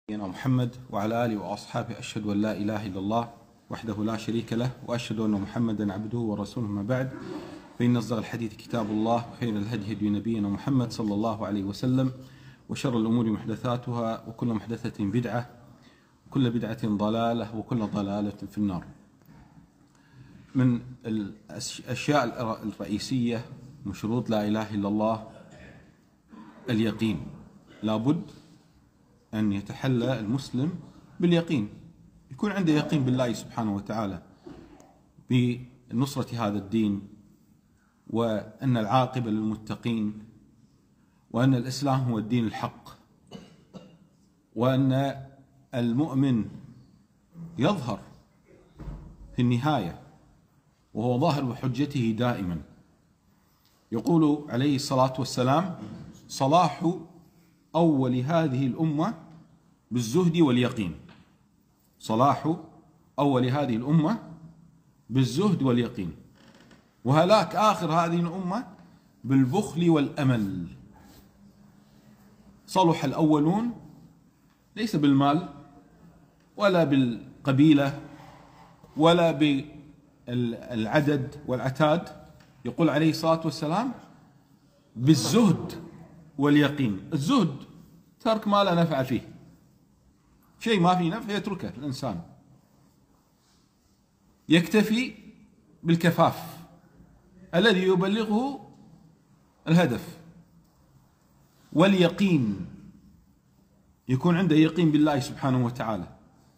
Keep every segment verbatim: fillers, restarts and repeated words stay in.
نبينا محمد وعلى آله وأصحابه أشهد أن لا إله إلا الله وحده لا شريك له وأشهد أن محمدا عبده ورسوله. ما بعد، فإن أصدق الحديث كتاب الله، وخير الهدي هدي نبينا محمد صلى الله عليه وسلم، وشر الأمور محدثاتها، وكل محدثة بدعة، وكل بدعة ضلالة، وكل ضلالة في النار. من الأشياء الرئيسية من شروط لا إله إلا الله اليقين. لابد أن يتحلى المسلم باليقين، يكون عنده يقين بالله سبحانه وتعالى، بنصرة هذا الدين، وأن العاقبة للمتقين، وأن الإسلام هو الدين الحق، وأن المؤمن يظهر في النهاية وهو ظاهر بحجته دائما. يقول عليه الصلاة والسلام: صلاح أول هذه الأمة بالزهد واليقين. صلاح أول هذه الأمة بالزهد واليقين، وهلاك آخر هذه الأمة بالبخل والأمل. صلح الأولون ليس بالمال ولا بالقبيلة ولا بالعدد والعتاد، يقول عليه الصلاة والسلام: بالزهد واليقين. الزهد ترك ما لا نفع فيه، شيء ما فيه نفع يتركه الإنسان، يكتفي بالكفاف الذي يبلغه الهدف. واليقين يكون عنده يقين بالله سبحانه وتعالى.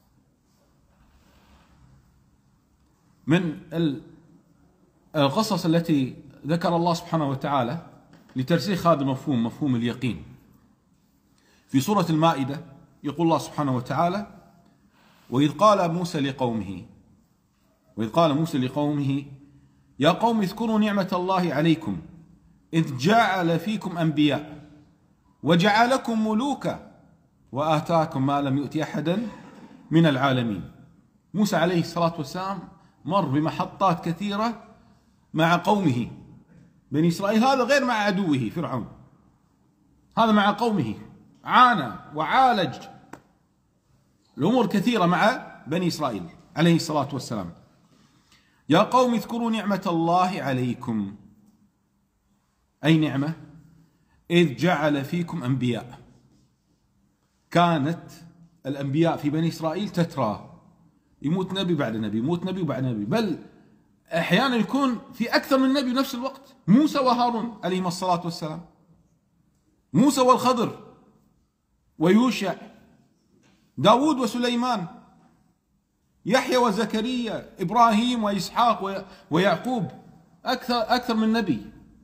من القصص التي ذكر الله سبحانه وتعالى لترسيخ هذا المفهوم، مفهوم اليقين، في سورة المائدة يقول الله سبحانه وتعالى: وإذ قال موسى لقومه وإذ قال موسى لقومه يا قوم اذكروا نعمة الله عليكم إذ جعل فيكم أنبياء وجعلكم ملوكا وآتاكم ما لم يؤت أحدا من العالمين. موسى عليه الصلاة والسلام مر بمحطات كثيرة مع قومه بني إسرائيل، هذا غير مع عدوه فرعون، هذا مع قومه، عانى وعالج الأمور كثيرة مع بني إسرائيل عليه الصلاة والسلام. يا قوم اذكروا نعمة الله عليكم، أي نعمة؟ إذ جعل فيكم أنبياء. كانت الأنبياء في بني إسرائيل تترى، يموت نبي بعد نبي، يموت نبي بعد نبي، بل أحيانا يكون في أكثر من نبي بنفس الوقت. موسى وهارون عليهما الصلاة والسلام، موسى والخضر ويوشع، داود وسليمان، يحيى وزكريا، إبراهيم وإسحاق ويعقوب، أكثر أكثر من نبي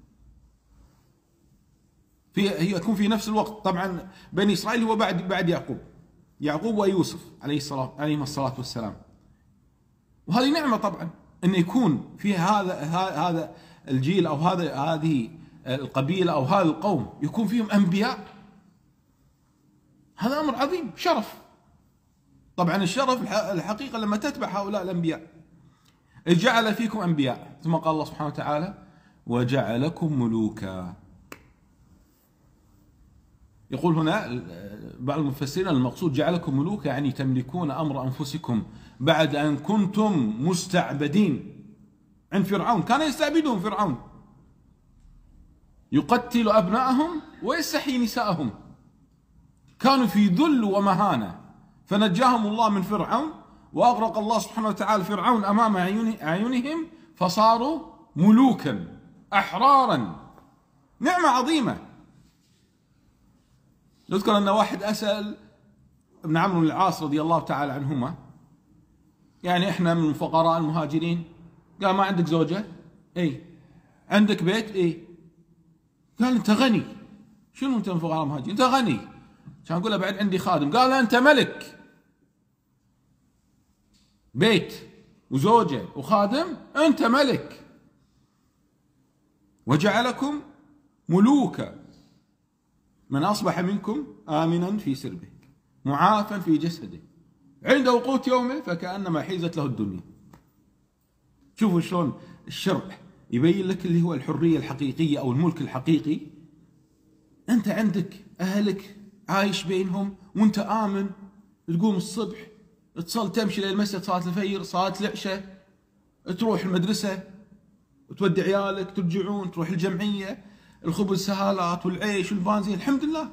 في يكون في نفس الوقت. طبعا بني إسرائيل هو بعد بعد يعقوب، يعقوب ويوسف عليه الصلاة عليهما الصلاة والسلام. وهذه نعمة طبعا أن يكون في هذا هذا الجيل أو هذا هذه القبيلة أو هذا القوم يكون فيهم أنبياء. هذا أمر عظيم، شرف. طبعا الشرف الحقيقة لما تتبع هؤلاء الأنبياء. إذ جعل فيكم أنبياء، ثم قال الله سبحانه وتعالى: وجعلكم ملوكا. يقول هنا بعض المفسرين المقصود جعلكم ملوكا يعني تملكون أمر أنفسكم بعد أن كنتم مستعبدين عند فرعون. كان يستعبدهم فرعون، يقتل أبناءهم ويستحيي نساءهم، كانوا في ذل ومهانة، فنجاهم الله من فرعون، وأغرق الله سبحانه وتعالى فرعون أمام أعينهم، فصاروا ملوكا أحرارا. نعمة عظيمة. نذكر أن واحد أسأل ابن عمرو بن العاص رضي الله تعالى عنهما، يعني إحنا من فقراء المهاجرين، قال: ما عندك زوجة؟ إيه. عندك بيت؟ إيه. قال: أنت غني. شنو أنت من فقراء المهاجرين؟ أنت غني. كان أقول له: بعد عندي خادم. قال: أنت ملك، بيت وزوجة وخادم، أنت ملك. وجعلكم ملوكا، من أصبح منكم آمنا في سربه معافا في جسده عنده قوت يومه فكأنما حيزت له الدنيا. شوفوا شلون الشرع يبين لك اللي هو الحرية الحقيقية أو الملك الحقيقي. أنت عندك أهلك عايش بينهم وأنت آمن تقوم الصبح تصل تمشي للمسجد صلاة الفجر، صلاة العشاء، تروح المدرسة وتودي عيالك، ترجعون تروح الجمعية، الخبز سهالات والعيش والبنزين، الحمد لله.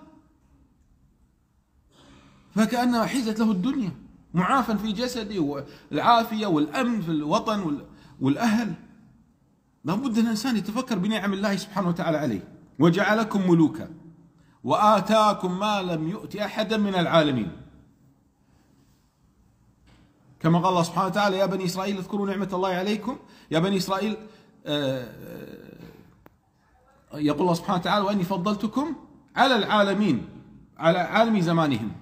فكأنها حيزت له الدنيا، معافى في جسده والعافية والأمن في الوطن والأهل. لابد أن الإنسان يتفكر بنعم الله سبحانه وتعالى عليه. وجعلكم ملوكا وآتاكم ما لم يؤت أحدا من العالمين، كما قال الله سبحانه وتعالى: يا بني إسرائيل اذكروا نعمة الله عليكم. يا بني إسرائيل، يقول الله سبحانه وتعالى: وأني فضلتكم على العالمين، على عالم زمانهم،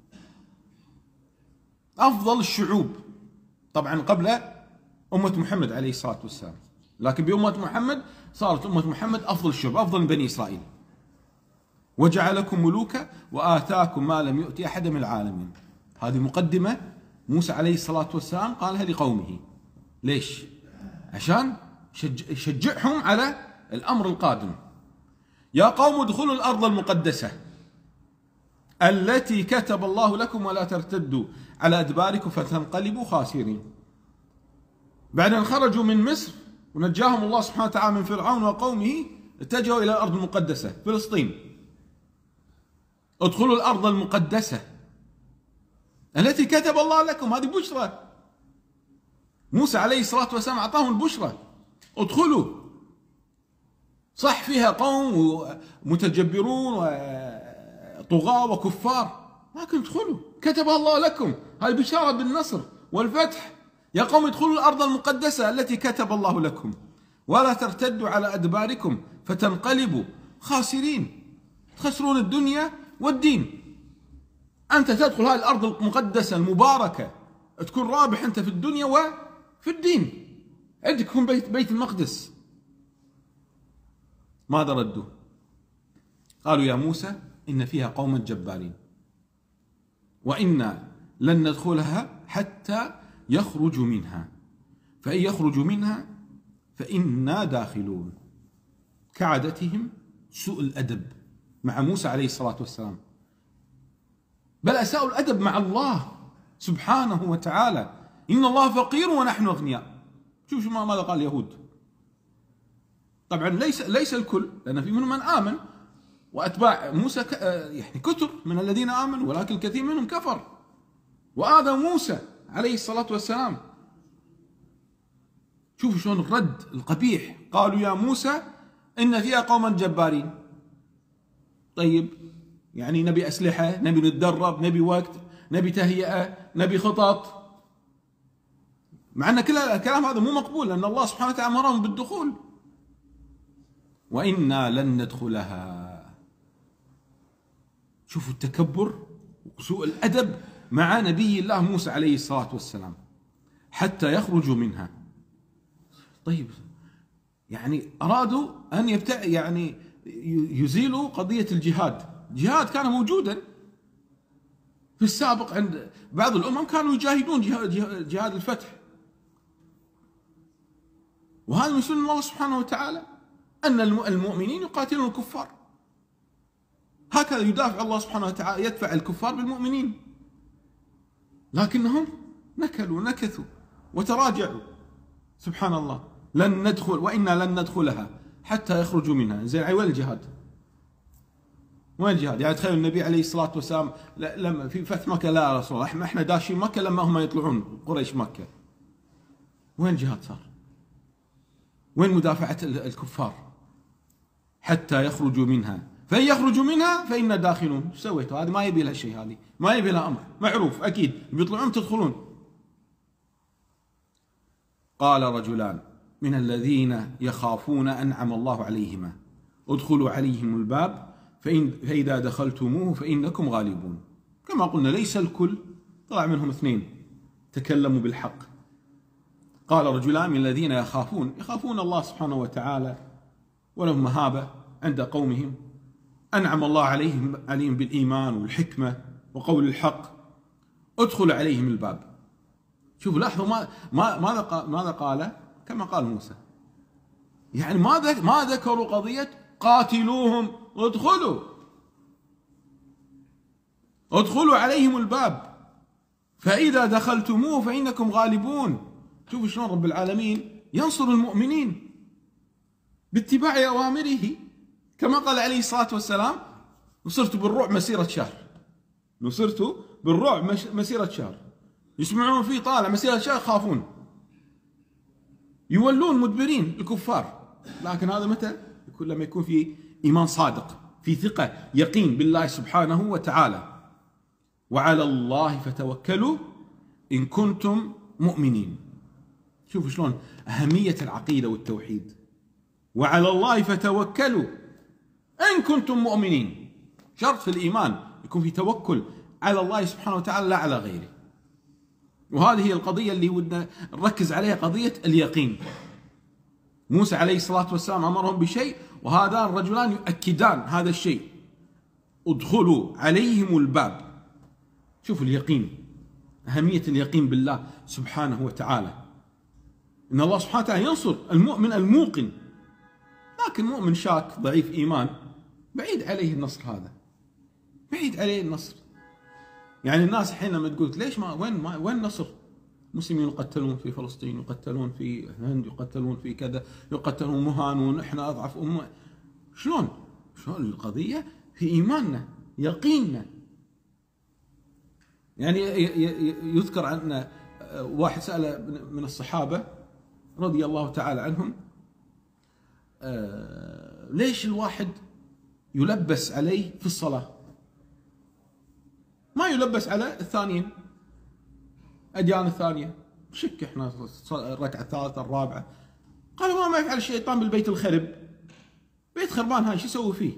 أفضل الشعوب. طبعا قبل أمة محمد عليه الصلاة والسلام، لكن بأمة محمد صارت أمة محمد أفضل الشعوب، أفضل من بني إسرائيل. وجعلكم ملوكا وآتاكم ما لم يؤت أحد من العالمين. هذه مقدمة موسى عليه الصلاة والسلام قالها لقومه. ليش؟ عشان يشجعهم على الأمر القادم. يا قوم ادخلوا الأرض المقدسة التي كتب الله لكم ولا ترتدوا على أدباركم فتنقلبوا خاسرين. بعد أن خرجوا من مصر ونجاهم الله سبحانه وتعالى من فرعون وقومه، اتجهوا إلى الأرض المقدسة فلسطين. ادخلوا الأرض المقدسة التي كتب الله لكم، هذه بشرى. موسى عليه الصلاة والسلام أعطاهم البشرى: ادخلوا. صح فيها قوم متجبرون وطغاة وكفار، لكن ادخلوا، كتبها الله لكم. هذه بشارة بالنصر والفتح. يا قوم ادخلوا الأرض المقدسة التي كتب الله لكم ولا ترتدوا على أدباركم فتنقلبوا خاسرين، تخسرون الدنيا والدين. أنت تدخل هذه الأرض المقدسة المباركة، تكون رابح أنت في الدنيا وفي الدين. عندك يكون بيت, بيت المقدس. ماذا ردوا؟ قالوا: يا موسى إن فيها قوما جبارين وإنا لن ندخلها حتى يخرجوا منها، فإن يخرجوا منها فإنا داخلون. كعادتهم سوء الأدب مع موسى عليه الصلاة والسلام، بل أساءوا الأدب مع الله سبحانه وتعالى. إن الله فقير ونحن أغنياء. شوف شو ماذا قال اليهود. طبعا ليس ليس الكل، لأن في منهم من آمن وأتباع موسى يعني كثر من الذين آمنوا، ولكن الكثير منهم كفر وآذى موسى عليه الصلاة والسلام. شوفوا شلون الرد القبيح. قالوا: يا موسى إن فيها قوما جبارين. طيب يعني نبي أسلحة، نبي نتدرب، نبي وقت، نبي تهيئة، نبي خطط، مع أن كل الكلام هذا مو مقبول، لأن الله سبحانه وتعالى أمرهم بالدخول. وإنا لن ندخلها. شوفوا التكبر وسوء الأدب مع نبي الله موسى عليه الصلاة والسلام. حتى يخرجوا منها. طيب يعني أرادوا أن يبتع يعني يزيلوا قضية الجهاد. الجهاد كان موجودا في السابق عند بعض الأمم، كانوا يجاهدون جهاد, جهاد الفتح، وهذا من سنة الله سبحانه وتعالى أن المؤمنين يقاتلون الكفار. هكذا يدافع الله سبحانه وتعالى، يدفع الكفار بالمؤمنين. لكنهم نكلوا نكثوا وتراجعوا. سبحان الله. لن ندخل وإنا لن ندخلها حتى يخرجوا منها. زين، وين الجهاد؟ وين الجهاد؟ يعني تخيل النبي عليه الصلاة والسلام لما في فتح مكة: لا يا رسول الله احنا احنا داشين مكة لما هم يطلعون قريش مكة. وين الجهاد صار؟ وين مدافعة الكفار؟ حتى يخرجوا منها، فإن يخرجوا منها فإنا داخلون. ايش سويتوا؟ هذه ما يبي لها شيء، هذه ما يبي لها أمر، معروف أكيد بيطلعون تدخلون. قال رجلان من الذين يخافون أنعم الله عليهما ادخلوا عليهم الباب فإن فإذا دخلتموه فإنكم غالبون. كما قلنا ليس الكل، طلع منهم اثنين تكلموا بالحق. قال رجلان من الذين يخافون يخافون الله سبحانه وتعالى ولهم مهابة عند قومهم، أنعم الله عليهم عليهم بالإيمان والحكمة وقول الحق، ادخل عليهم الباب. شوفوا لاحظوا ما ماذا قال ماذا قال كما قال موسى. يعني ما ما ذكروا قضية قاتلوهم، ادخلوا ادخلوا عليهم الباب. فإذا دخلتموه فإنكم غالبون. شوفوا شلون رب العالمين ينصر المؤمنين باتباع أوامره، كما قال عليه الصلاة والسلام: نصرت بالرعب مسيرة شهر. نصرت بالرعب مسيرة شهر. يسمعون فيه طالع مسيرة شهر يخافون، يولون مدبرين الكفار. لكن هذا متى؟ يكون لما يكون في إيمان صادق، في ثقة، يقين بالله سبحانه وتعالى. وعلى الله فتوكلوا إن كنتم مؤمنين. شوفوا شلون أهمية العقيدة والتوحيد. وعلى الله فتوكلوا إن كنتم مؤمنين. شرط في الإيمان يكون في توكل على الله سبحانه وتعالى لا على غيره. وهذه هي القضية اللي ودنا نركز عليها، قضية اليقين. موسى عليه الصلاة والسلام أمرهم بشيء، وهذان الرجلان يؤكدان هذا الشيء: ادخلوا عليهم الباب. شوفوا اليقين، أهمية اليقين بالله سبحانه وتعالى. إن الله سبحانه وتعالى ينصر المؤمن الموقن، لكن مؤمن شاك ضعيف إيمان بعيد عليه النصر. هذا بعيد عليه النصر. يعني الناس الحين لما تقول ليش ما وين ما وين النصر؟ مسلمين يقتلون في فلسطين، يقتلون في الهند، يقتلون في كذا، يقتلون مهانون، احنا اضعف امه. شلون؟ شلون القضيه؟ في ايماننا، يقيننا. يعني يذكر أن واحد سأل من الصحابة رضي الله تعالى عنهم: ليش الواحد يلبس عليه في الصلاة ما يلبس على الثانيين، أديان الثانية؟ شك احنا الركعة الثالثة الرابعة. قالوا: ما ما يفعل الشيطان بالبيت الخرب، بيت خربان هاي شو يسوي فيه؟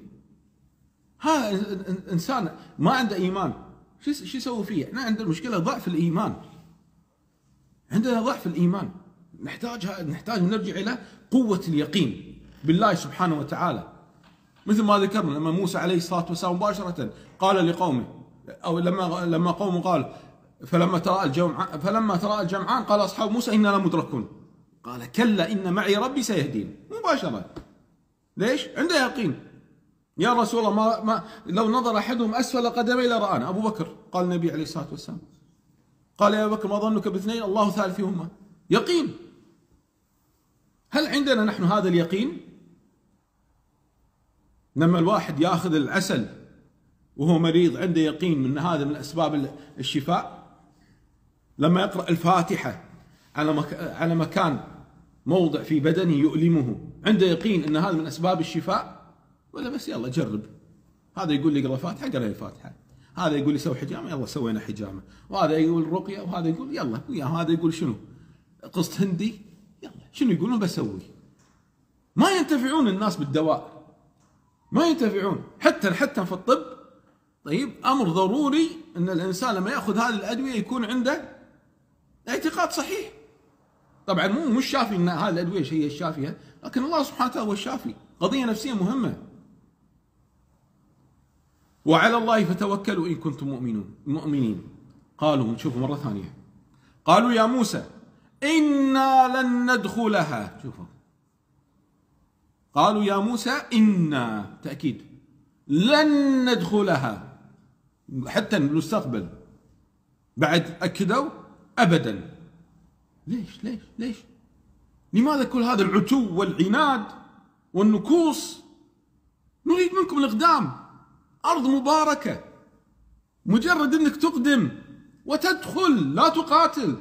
هذا إنسان ما عنده إيمان، شو شو يسوي فيه؟ احنا عندنا مشكلة ضعف الإيمان. عندنا ضعف الإيمان، نحتاج نحتاج نرجع إلى قوة اليقين بالله سبحانه وتعالى. مثل ما ذكرنا لما موسى عليه الصلاة والسلام مباشرة قال لقومه، أو لما لما قومه قال: فلما تراءى الجمعان فلما تراءى الجمعان قال أصحاب موسى إنا لمدركون. قال: كلا إن معي ربي سيهدين. مباشرة. ليش؟ عنده يقين. يا رسول الله ما, ما لو نظر أحدهم أسفل قدمي لرآنا. أبو بكر قال النبي عليه الصلاة والسلام، قال: يا أبو بكر ما ظنك باثنين الله ثالثهما. يقين. هل عندنا نحن هذا اليقين؟ لما الواحد ياخذ العسل وهو مريض عنده يقين من هذا من أسباب الشفاء. لما يقرأ الفاتحة على على مكان موضع في بدنه يؤلمه عنده يقين أن هذا من أسباب الشفاء، ولا بس يلا جرب؟ هذا يقول لي اقرأ الفاتحة، قرأ الفاتحة. هذا يقول لي سوي حجامة، يلا سوينا حجامة. وهذا يقول رقية، وهذا يقول يلا ويا هذا يقول شنو؟ قسط هندي، يلا شنو يقولون بسوي. ما ينتفعون الناس بالدواء، ما ينتفعون. حتى حتى في الطب طيب امر ضروري ان الانسان لما ياخذ هذه الادويه يكون عنده اعتقاد صحيح. طبعا مو مش شافي ان هذه الادويه هي الشافيه، لكن الله سبحانه وتعالى هو الشافي. قضيه نفسيه مهمه. وعلى الله فتوكلوا ان كنتم مؤمنون مؤمنين. قالوا، نشوف مره ثانيه، قالوا: يا موسى انا لن ندخلها. شوفوا، قالوا: يا موسى إنا، تأكيد، لن ندخلها. حتى المستقبل بعد أكدوا أبدا. ليش ليش ليش لماذا كل هذا العتو والعناد والنكوص؟ نريد منكم الإقدام. أرض مباركة، مجرد أنك تقدم وتدخل لا تقاتل.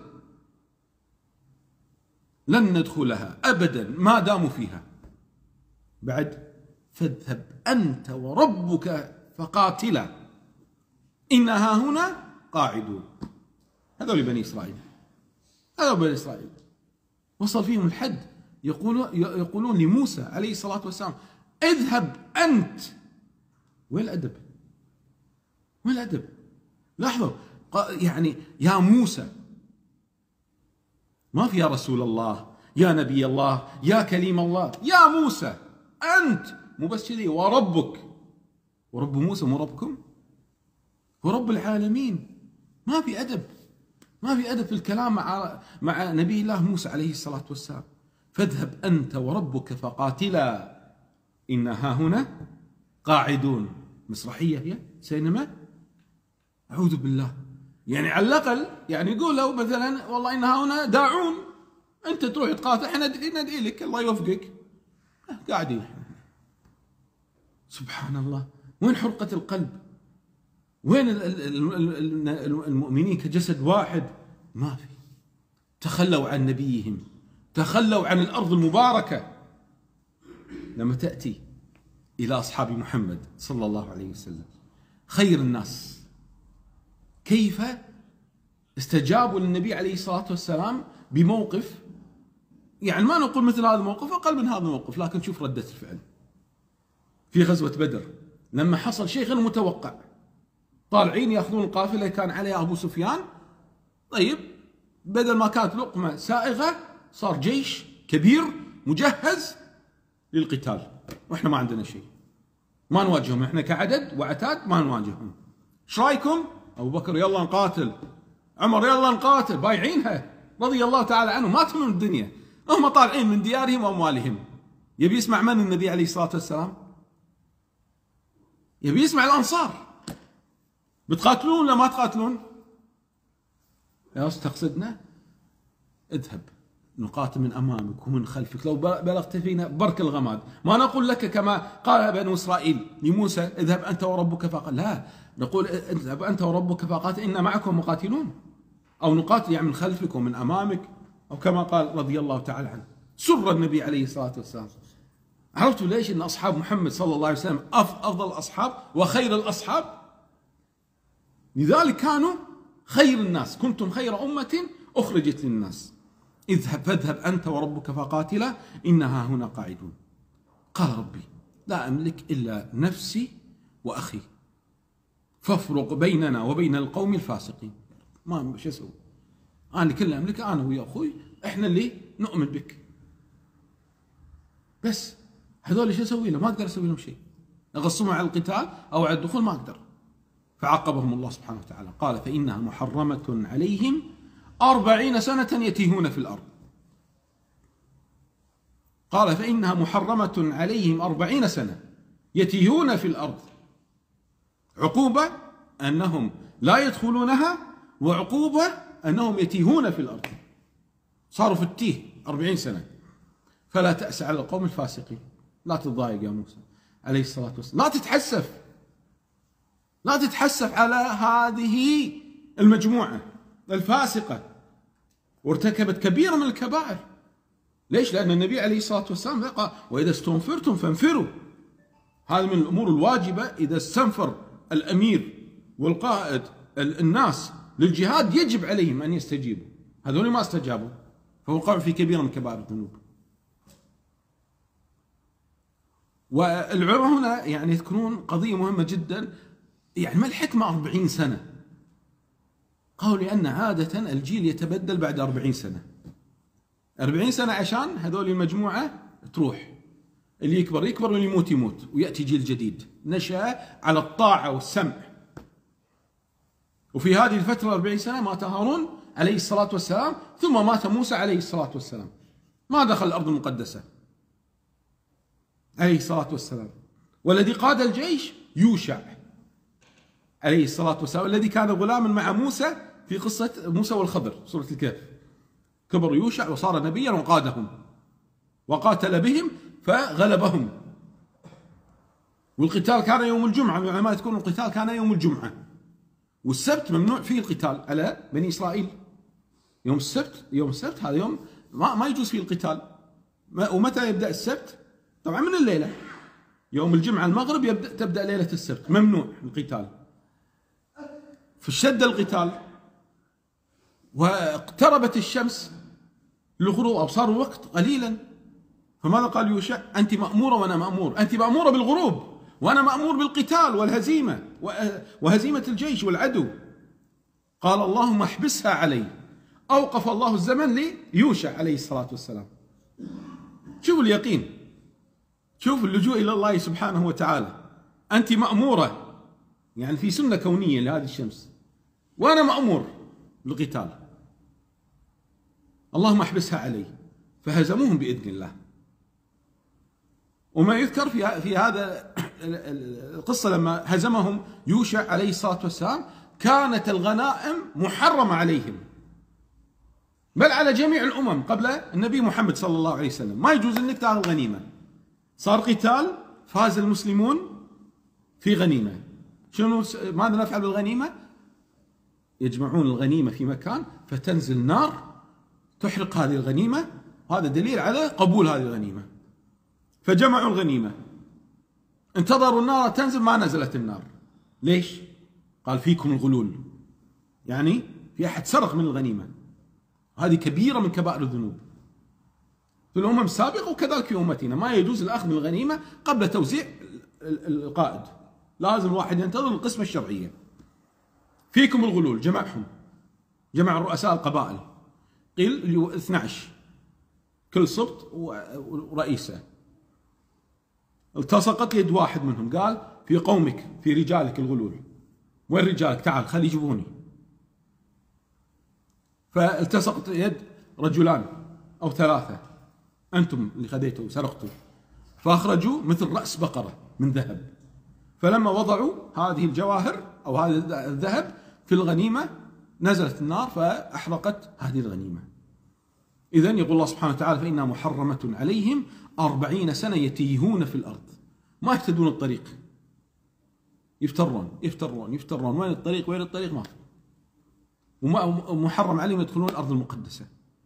لن ندخلها أبدا ما داموا فيها. بعد: فاذهب أنت وربك فقاتلا إنها هنا قاعدون. هذول بني إسرائيل، هذول بني إسرائيل وصل فيهم الحد. يقولون يقولون لموسى عليه الصلاة والسلام: اذهب أنت. وين الأدب؟ وين الأدب؟ لاحظوا، يعني يا موسى، ما في يا رسول الله، يا نبي الله، يا كليم الله. يا موسى أنت، مو بس كذي، وربك. ورب موسى مو ربكم؟ هو رب العالمين. ما في أدب، ما في أدب في الكلام مع مع نبي الله موسى عليه الصلاة والسلام. فاذهب أنت وربك فقاتلا إنها هنا قاعدون. مسرحية هي؟ سينما؟ أعوذ بالله. يعني على الأقل يعني يقولوا مثلا والله إن هؤلاء داعون، أنت تروح تقاتل احنا ندعي لك الله يوفقك، قاعدين. سبحان الله، وين حرقة القلب؟ وين المؤمنين كجسد واحد؟ ما في. تخلوا عن نبيهم، تخلوا عن الأرض المباركة. لما تأتي إلى أصحاب محمد صلى الله عليه وسلم خير الناس، كيف استجابوا للنبي عليه الصلاة والسلام بموقف، يعني ما نقول مثل هذا الموقف، أقل من هذا الموقف، لكن شوف ردة الفعل في غزوة بدر لما حصل شيء غير متوقع. طالعين ياخذون القافلة كان عليها أبو سفيان، طيب بدل ما كانت لقمة سائغة صار جيش كبير مجهز للقتال، واحنا ما عندنا شيء، ما نواجههم، احنا كعدد وعتاد ما نواجههم. ايش رايكم؟ ابو بكر يلا نقاتل، عمر يلا نقاتل، بايعينها رضي الله تعالى عنهم، ما تهمهم الدنيا، هم طالعين من ديارهم واموالهم. يبي يسمع من النبي عليه الصلاة والسلام؟ يبي يسمع الأنصار. بتقاتلون ولا ما تقاتلون؟ يا تقصدنا اذهب نقاتل من أمامك ومن خلفك، لو بلغت فينا برك الغماد. ما نقول لك كما قال بنو إسرائيل لموسى اذهب أنت وربك فقاتل، لا، نقول اذهب أنت وربك فقاتل إن معكم مقاتلون، أو نقاتل يعني من خلفك ومن أمامك، أو كما قال رضي الله تعالى عنه. سر النبي عليه الصلاة والسلام. عرفتوا ليش أن أصحاب محمد صلى الله عليه وسلم أفضل الأصحاب وخير الأصحاب؟ لذلك كانوا خير الناس، كنتم خير أمة أخرجت للناس. اذهب فاذهب أنت وربك فقاتلا إنها هنا قاعدون. قال ربي لا أملك إلا نفسي وأخي فافرق بيننا وبين القوم الفاسقين. ما شو أسوي؟ أنا كل أملكه أنا ويا أخوي، إحنا اللي نؤمن بك، بس هذول شو أسوي له؟ ما أقدر أسوي لهم شيء، أغصبهم على القتال أو على الدخول ما أقدر. فعاقبهم الله سبحانه وتعالى قال فإنها محرمة عليهم أربعين سنة يتيهون في الأرض. قال فإنها محرمة عليهم أربعين سنة يتيهون في الأرض. عقوبة أنهم لا يدخلونها، وعقوبة أنهم يتيهون في الأرض، صاروا في التيه أربعين سنة. فلا تأس على القوم الفاسقين. لا تتضايق يا موسى عليه الصلاة والسلام، لا تتحسف، لا تتحسف على هذه المجموعة الفاسقة، وارتكبت كبيرة من الكبائر. ليش؟ لأن النبي عليه الصلاة والسلام قال وإذا استنفرتم فانفروا. هذا من الأمور الواجبة، إذا استنفر الأمير والقائد الناس للجهاد يجب عليهم أن يستجيبوا. هذول ما استجابوا فوقعوا في كبيرة من كبائر الذنوب. والعلماء هنا يعني يذكرون قضية مهمة جدا، يعني ما الحكمة أربعين سنة؟ قالوا لأن عادة الجيل يتبدل بعد أربعين سنة. أربعين سنة عشان هذول المجموعة تروح، اللي يكبر يكبر واللي يموت يموت، ويأتي جيل جديد نشأ على الطاعة والسمع. وفي هذه الفترة أربعين سنة مات هارون عليه الصلاة والسلام، ثم مات موسى عليه الصلاة والسلام، ما دخل الأرض المقدسة عليه الصلاة والسلام. والذي قاد الجيش يوشع عليه الصلاة والسلام، الذي كان غلاما مع موسى في قصة موسى والخضر سورة الكهف. كبر يوشع وصار نبيا وقادهم وقاتل بهم فغلبهم. والقتال كان يوم الجمعة، العلماء يذكرون القتال كان يوم الجمعة، والسبت ممنوع فيه القتال على بني إسرائيل. يوم السبت، يوم السبت هذا يوم ما, ما يجوز فيه القتال. ومتى يبدأ السبت؟ طبعا من الليلة. يوم الجمعة المغرب يبدأ تبدأ ليلة السبت، ممنوع القتال. فاشتد القتال واقتربت الشمس للغروب أو صار الوقت قليلا، فماذا قال يوشع؟ أنت مأمورة وأنا مأمور، أنت مأمورة بالغروب وأنا مأمور بالقتال والهزيمة وهزيمة الجيش والعدو. قال اللهم احبسها علي. أوقف الله الزمن ليوشع عليه الصلاة والسلام. شوفوا اليقين، شوفوا اللجوء إلى الله سبحانه وتعالى. أنت مأمورة، يعني في سنة كونية لهذه الشمس، وأنا مأمور بالقتال. اللهم احبسها علي. فهزموهم بإذن الله. وما يذكر في في هذا القصة لما هزمهم يوشع عليه الصلاة والسلام، كانت الغنائم محرمة عليهم، بل على جميع الأمم قبل النبي محمد صلى الله عليه وسلم، ما يجوز أنك تأخذ غنيمة. صار قتال، فاز المسلمون في غنيمة، شنو ماذا نفعل بالغنيمة؟ يجمعون الغنيمة في مكان فتنزل نار تحرق هذه الغنيمة، وهذا دليل على قبول هذه الغنيمة. فجمعوا الغنيمة، انتظروا النار تنزل، ما نزلت النار. ليش؟ قال فيكم الغلول، يعني في أحد سرق من الغنيمة. هذه كبيرة من كبائر الذنوب في الأمم السابقة، وكذلك في أمتنا ما يجوز الأخذ من الغنيمة قبل توزيع القائد، لازم الواحد ينتظر القسمة الشرعية. فيكم الغلول، جمعهم، جمع رؤساء القبائل، قيل اثني عشر كل سبط ورئيسه. التصقت يد واحد منهم، قال في قومك في رجالك الغلول، وين رجالك؟ تعال خلي يجيبوني. فالتصقت يد رجلان أو ثلاثة، أنتم اللي خذيتوا سرقتوا، فأخرجوا مثل رأس بقرة من ذهب، فلما وضعوا هذه الجواهر أو هذا الذهب في الغنيمة نزلت النار فأحرقت هذه الغنيمة. إذن يقول الله سبحانه وتعالى فإنها محرمة عليهم أربعين سنة يتيهون في الأرض، ما يهتدون الطريق، يفترون يفترون يفترون، وين الطريق وين الطريق ما في، ومحرم عليهم يدخلون الأرض المقدسة.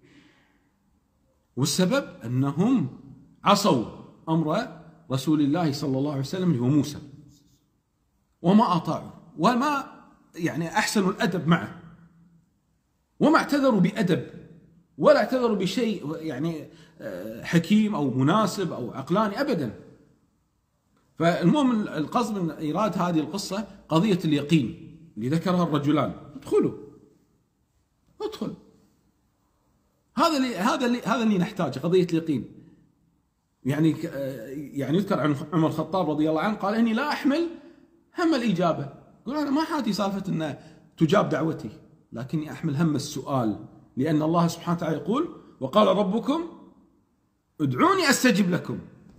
والسبب أنهم عصوا أمر رسول الله صلى الله عليه وسلم اللي هو موسى، وما أطاعوا وما يعني أحسنوا الأدب معه، وما اعتذروا بأدب ولا اعتذروا بشيء يعني حكيم أو مناسب أو عقلاني أبدا. فالمهم القصد من إيراد هذه القصة قضية اليقين اللي ذكرها الرجلان. ادخلوا ادخل، هذا اللي هذا اللي هذا اللي نحتاجه، قضية اليقين. يعني يعني يذكر عن عمر الخطاب رضي الله عنه قال إني لا أحمل هم الإجابة، يقول أنا ما حاتي سالفة أن تجاب دعوتي، لكني أحمل هم السؤال، لأن الله سبحانه وتعالى يقول وقال ربكم ادعوني أستجب لكم.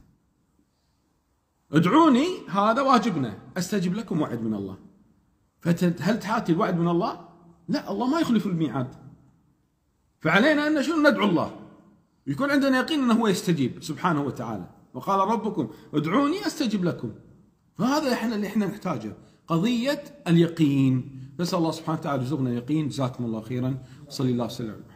ادعوني هذا واجبنا، أستجب لكم وعد من الله. فهل تحاتي الوعد من الله؟ لا، الله ما يخلف الميعاد، فعلينا أن شنو ندعو الله، يكون عندنا يقين أنه هو يستجيب سبحانه وتعالى. وقال ربكم ادعوني أستجب لكم، فهذا احنا اللي احنا نحتاجه، قضية اليقين. نسأل الله سبحانه وتعالى يرزقنا اليقين. جزاكم الله خيرا، صلى الله وسلم.